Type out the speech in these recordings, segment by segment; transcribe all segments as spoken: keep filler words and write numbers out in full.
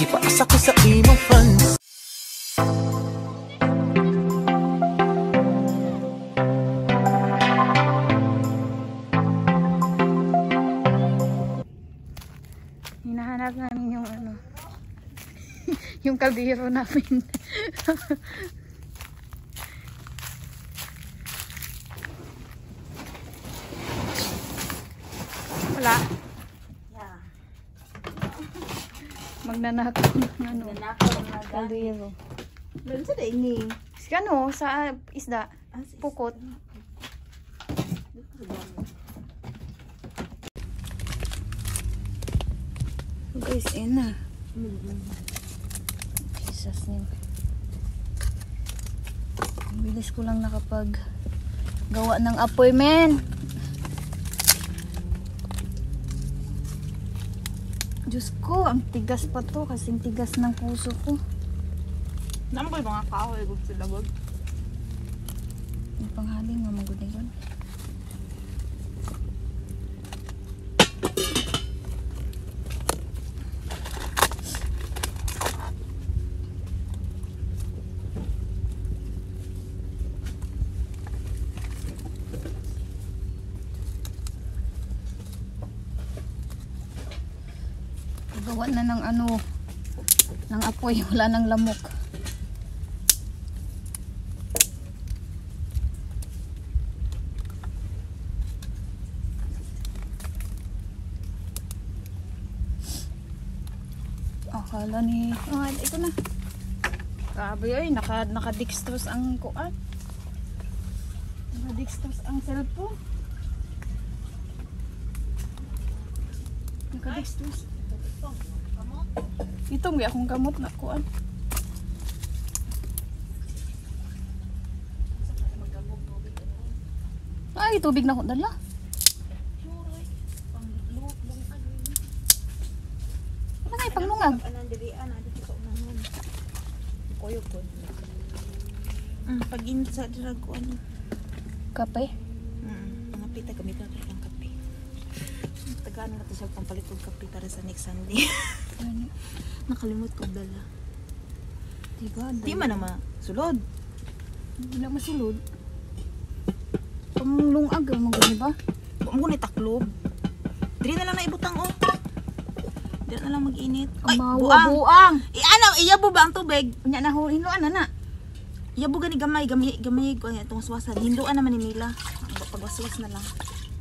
paasa ko sa imong fans. Hinahanap namin yung ano yung kaldero namin. Wala. Yeah. Magnanakaw ng ano. Nanakaw ng Kaldero. Meron sa daini. Ano, sa isda. Pukot. Guys, yun na. Jesus name. Ang bilis ko lang nakapag gawa ng apoy, men. Diyos ko, ang tigas pa to. Kasing tigas ng puso ko. Naman ko mga kahoy. Huwag sila wag. Yung panghaling nga magunigon. Gawa na ng ano, ng apoy, wala ng lamok. Akala ni, oh, ito na. Grabe ay, naka, naka-dextrose ang kuan. Naka-dextrose ang cellphone. Naka-dextrose. Ito may akong gamot na kuan. Ay, tubig na ko dala. Ano nga panglungag? Koyo ko. Mm, pag in sa drag ko ano. Kape? Mm, mga pita gamit na tayo ng kape. Tagaan na ito siya pampalit ng kape para sa next Sunday. Ano? Nakalimot ko dala. Diba? Di man naman sulod. Hindi na masulod. Panglungag ang mga ba? Kung mo ni taklob. Dili na lang na ibutang oh. Dili na lang mag-init. Ay, buang! I ano, iyabo ba ang tubig? Nya na hinuan na na. Iyabo gani gamay, gamay, gamay ko ay itong waswasan. Hinduan naman ni Mila. Pagwaswas na lang.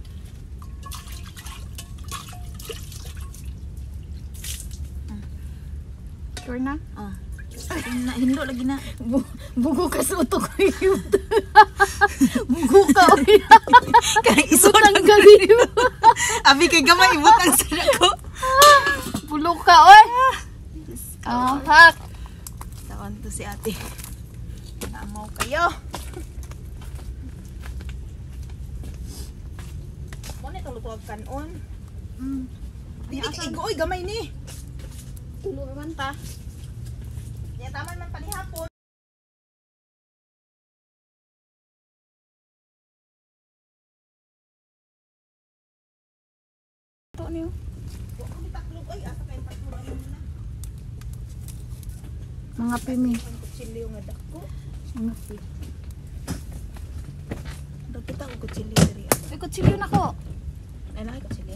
Sure na? Ah. Na, hindo lagi na. Bu bugo ka sa utok ko yun. Bugo ka o yun. Kaya iso Ibutang galim. Abi kay gamay, ibutang sa ko. Bulog ka oy. Ah, hak. Tawan to si ate. Namaw kayo. Mo ni tulutuag kanon. Mm. Dili ka igo oy gamay ni. Tulo man ta. Ya taman man panihapon. To niyo. Wa ko taklog oy, asa kay takluran na. Mga pimi. Ang kutsilyo nga dako. Mga pimi. Dagita ko kutsilyo diri. Ay, kutsilyo na ko. Ay na kutsilyo.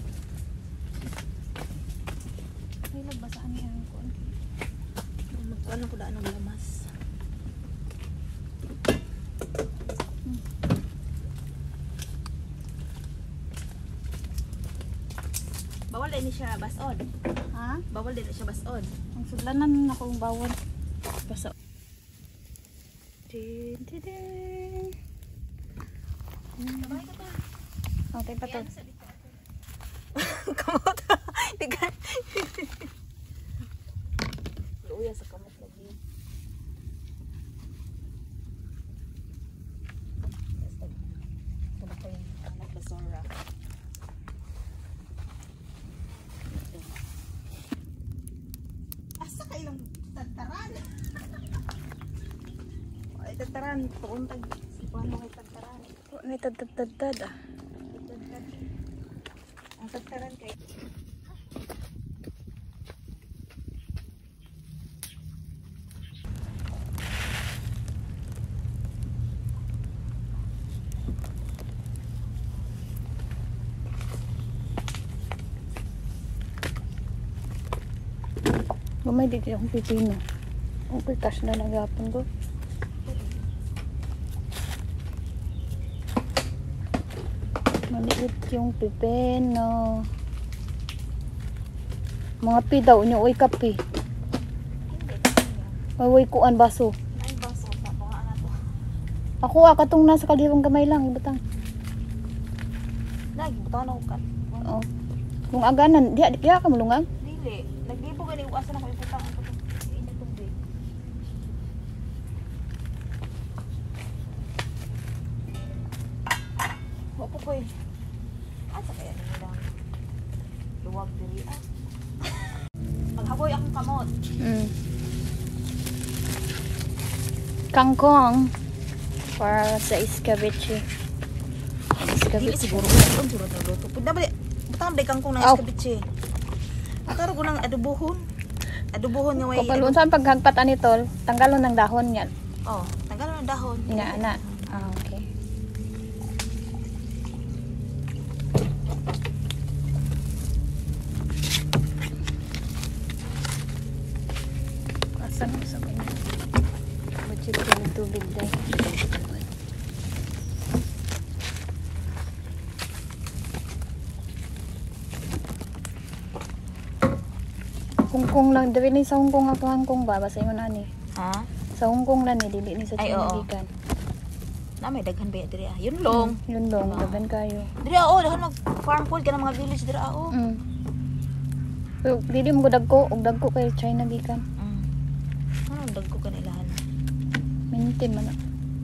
Ay, nagbasaan niya ang kuan. Magkuan ko daan ng lamas. Hmm. Bawal din siya basod. Ha? Bawal din siya basod. Ang sudlanan na akong bawon. Basa. Din, din, din. Sabay ka pa. Oh, tayo pa to. Kamot. Tiga. Luya sa kamot lagi. Ito yung anak basura. Asa ka ilang tagtaran? Ay, tagtaran. Tuon tag. Sipuan mo kay tagtaran. May tad-tad-tad ah. Ang tagtaran kay Gamay dito yung pipino. Ang pitas na nagapon ko. Maliit yung pipino. Mga pi daw nyo, uy kape. Uy, uy, kuan baso. Ay, baso. Napungaan na to. Ako ah, katong nasa kalirong gamay lang, ibutang. Lagi, butawan ako ka. Oo. Kung aganan, di, di ka mulungang? Dili. Nagdibo ka, iwasan ako iputang. Init tubig. Wapo ko eh. Asa kaya nila? Luwag diri ah. Maghaboy akong kamot. Mm. Kangkong. Para sa escabeche. Dili Escabeche. siguro ko ang surot na luto. Pwede ba butang ba kangkong na Aw. escabeche? Ataro ko ng adobohon. Adobohon nga may Kapalun saan paghagpatan nito, tanggalon ng dahon yan. Oh, tanggalan ng dahon. Ina, ana. Ah, okay. Asan mo sa kanya? Budget ko ng tubig dahil. Hongkong lang, dili ni sa Hongkong ako Hongkong ba? Basta yun ani. Ha? Sa Hongkong lang ni, dili ni sa Ay, China oo. gikan. Na may daghan ba ya diri ah. Yun long. Yun long, Ah. dagan kayo. Diri ah, oh, daghan mag farm food ka ng mga village diri ah, oh. Mm. Pero dili mo dagko, og dagko kay China gikan. Mm. Ano dagko kanilahan? Mintin man. na.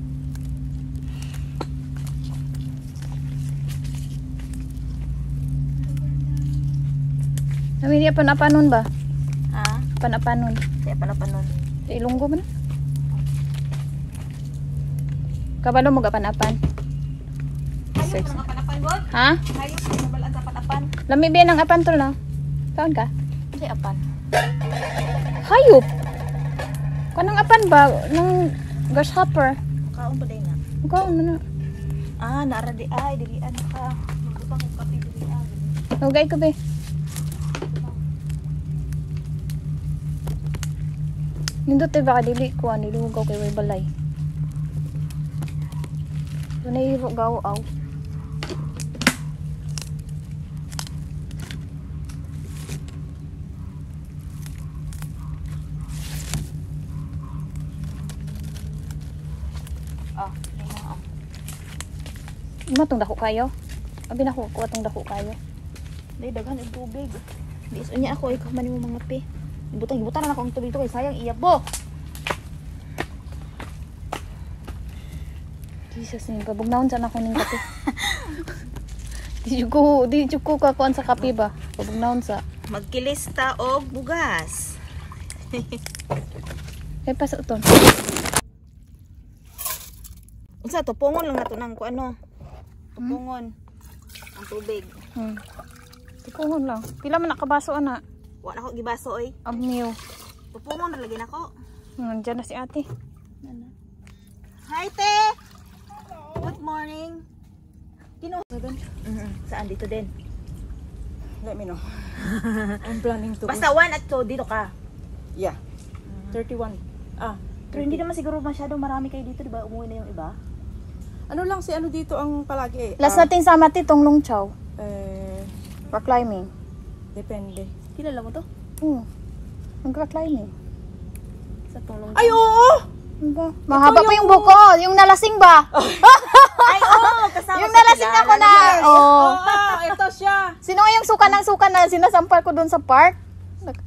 Namin niya panapanon ba? Ha? Panapanon. Kaya pala pa nun. Sa Ilonggo man. Kabalo mo ga panapan. Hayop ka ng panapan, God? Ha? Hayop ka na balaan sa panapan. Lami ba ng apan tol na? Saan ka? Hindi apan. Hayop. Kanang apan ba ng grasshopper? Kaon pa din nga. Ikaw ano na? Ah, naara di ay dili ano ka. Magbutang og kape dili ah. Nugay ko ba? Nindot tayo baka dili ko ani lugaw kay way balay. So nahihiro gaw aw. Ah, ayun na ah. Matong dako kayo? Abi na ko atong dako kayo. Dahil daghan ang tubig. Di so niya ako ikaw man mo mga pe. Ibutang ibutan na ako ang tubig to kay sayang iyabo. Jesus ni pabugnawon sa ako ning kape. Di jud ko di jud ko kakuan sa kape ba? Pabugnawon sa. Magkilista og bugas. Kay pa sa uton. Unsa to pungon lang nato nang ko ano? Tupungon ang tubig. Hmm. Tukungon lang. Pila man nakabaso ana? Wala ko gibaso oy. Amniyo. Tupungon ra lagi nako. Nandiyan na si ate. Hi te. Good morning. Kino? Mhm. Saan dito din? Let me know. I'm planning to Basta one at two dito ka. Yeah. thirty-one. Ah, Pero hindi naman siguro masyado marami kayo dito, di ba? Umuwi na yung iba. ano lang si ano dito ang palagi eh. Last ah, nating sama ti Tonglong Chow. eh, Rock climbing. depende. Kilala mo to? Oo. Mag-rock climbing. Sa tulong. Ay, oo! Ano ba? Mahaba pa yung- yung buko. Yung nalasing ba? Ay, oo! Kasama Yung sa nalasing kilala ako na. niya. Oh. Oo, ah, ito siya. Sino nga yung suka ng suka na sinasampal ko doon sa park? Nag-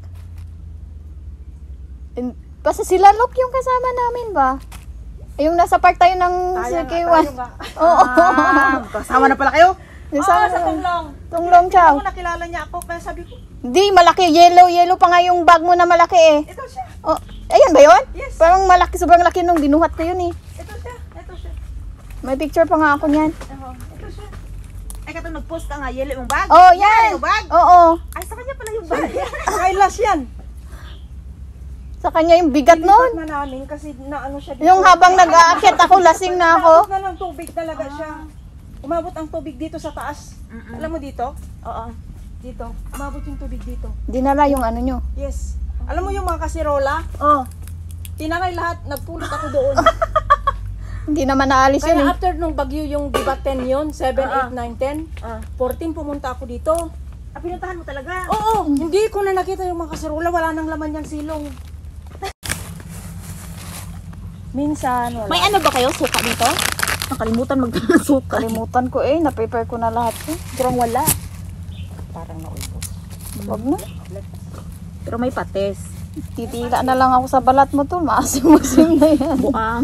In- Basta sila Lok yung kasama namin ba? Ay, yung nasa park tayo ng Ayan, K tayo one. ba? Oo. Ah, kasama na pala kayo? Yung Oo, sa- sa Tunglong. Tunglong Chow. Ako nakilala niya ako, kaya sabi ko, Di, malaki. Yellow, yellow pa nga yung bag mo na malaki eh. ito siya, Oh, ayan ba yun? Yes. Parang malaki, sobrang laki nung binuhat ko yun eh. ito siya, ito siya. May picture pa nga ako niyan. Oo, ito siya. Ay, katong nag-post ka nga, yelo yung bag. Oh, yan. Yung bag. Oo. Ay, sa kanya pala yung bag. Kailas yan. Sa kanya yung bigat Nilipat nun. na namin kasi na ano siya dito. Yung habang nag-aakyat ako, lasing na Umabot ako. na ng tubig talaga siya. Umabot ang tubig dito sa taas. Mm-mm. Alam mo dito? Oo. Dito. Umabot yung tubig dito. Dinala yung ano nyo. Yes. Alam mo yung mga kasirola? Oh. Tinangay lahat, nagpulot ako doon. Hindi naman naalis yun Kaya eh. after nung bagyo yung di ba ten yun, seven, Ah, ah. eight, nine, ten, Ah. fourteen pumunta ako dito. Ah, pinuntahan mo talaga? Oo, hindi ko na nakita yung mga kasirola, wala nang laman yung silong. Minsan, wala. May ano ba kayo? Suka dito? Nakalimutan magsuka. Kalimutan ko eh, na-prepare ko na lahat eh. Kurang wala. Parang naubos. Wag na. Pero may pates. Titila na lang ako sa balat mo to, maasim-asim na yan. Buang.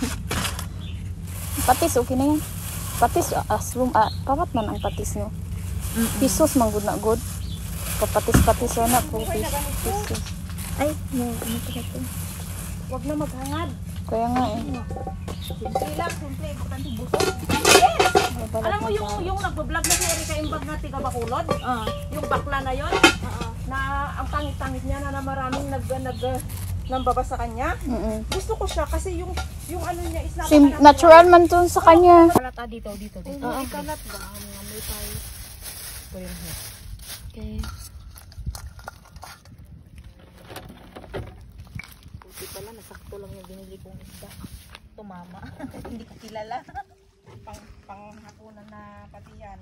Patis, okay na yan. Patis, asrum, ah, papat man ang patis nyo. Pisos, man good na good. Papatis-patis yan na po. Pisos. Ay, no. Ano pa ito? Huwag na maghangad. Kaya nga eh. Simple lang, simple. Importante buto. May balat Alam mo na yung, tayo. yung nagbablog na si Erika Imbag na tiga Bacolod? Ah. Yung bakla na yon na ang pangit-pangit niya na, na maraming nag, nag, nambaba sa kanya. Mm-mm. Gusto ko siya kasi yung yung ano niya is Sim, natural man to sa kanya. Kalata dito, dito, dito. Oo, ikalat ba? Mga may tayo. Ito yun. Okay. Buti pala, nasakto lang yung binili kong isda. Tumama. Hindi ko kilala. Pang, panghapunan na pati yan.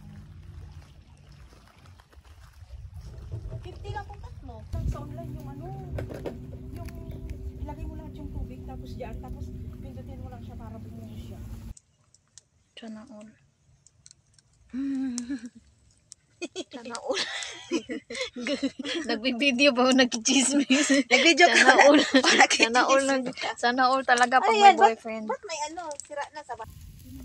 fifty lang kung tatlo. Sa online yung ano, yung ilagay mo lahat yung tubig tapos diyan, tapos pindutin mo lang siya para bumuo siya. Sana all. Sana all. Nagbibideo ba o nag-chismis? Nag-video ka. Sana all. Sana all. nag- Sana all talaga pag may boyfriend. Ba't may ano, sira na sa ba?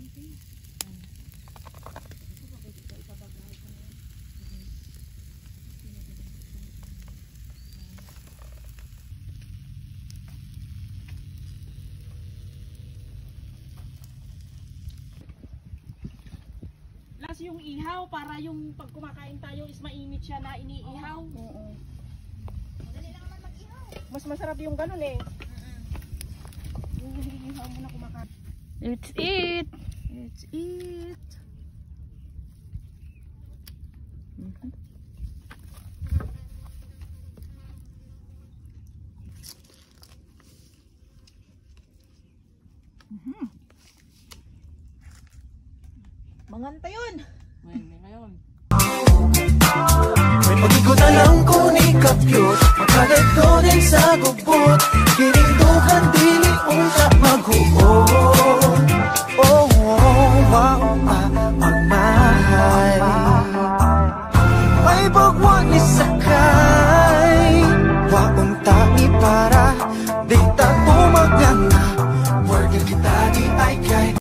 Last yung ihaw para yung pag kumakain tayo is mainit siya na iniihaw. Mas masarap yung ganun eh. Yung iniihaw mo na kumakain. Let's eat. Let's eat. Manganta yun. Ngayon, ngayon.